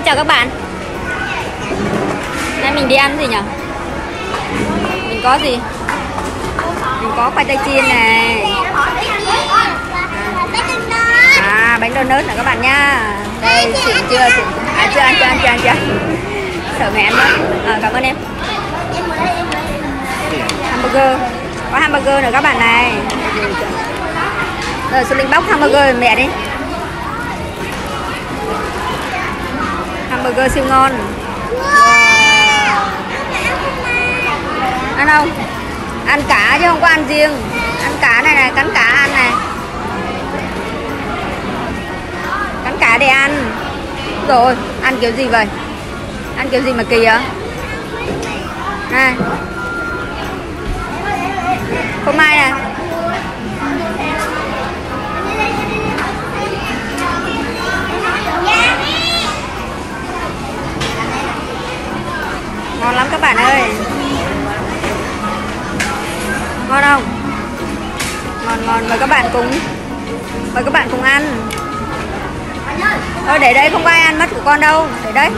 Chào các bạn. Nay mình đi ăn gì nhỉ? Mình có gì? Mình có khoai tây chiên này. Bánh donut nè các bạn nha. Đây, xịn chưa? Xịn. Chưa ăn. Sợ mẹ ăn mất. Cảm ơn em. Hamburger. Có hamburger nữa các bạn này. Rồi, Xuân Linh bóc hamburger mẹ đi. Hamburger siêu ngon. Wow. Ăn không? Ăn cá chứ không có ăn riêng. Ăn cá này, cắn cá ăn này. Cắn cá để ăn. Rồi, ăn kiểu gì vậy? Ăn kiểu gì mà kỳ vậy? Này. Phô mai nè. Ngon lắm các bạn ơi. Ngon không? Ngon. Mời các bạn cùng ăn. Thôi để đây, không có ai ăn mất của con đâu. Để đấy.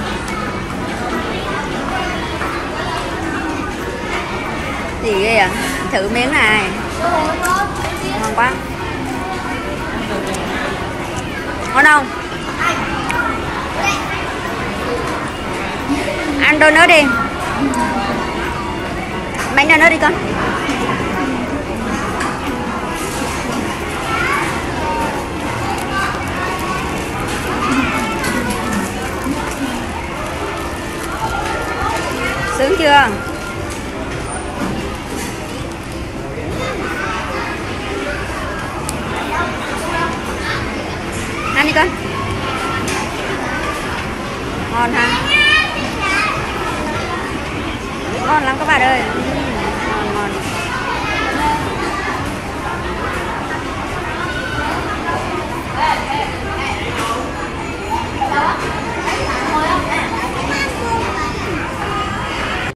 Gì ghê à? Thử miếng này. Ngon quá. Ngon không? Ăn donut đi. Bánh donut đi con. Sướng chưa? Ăn đi con. Ngon ha. Ngon lắm các bạn ơi.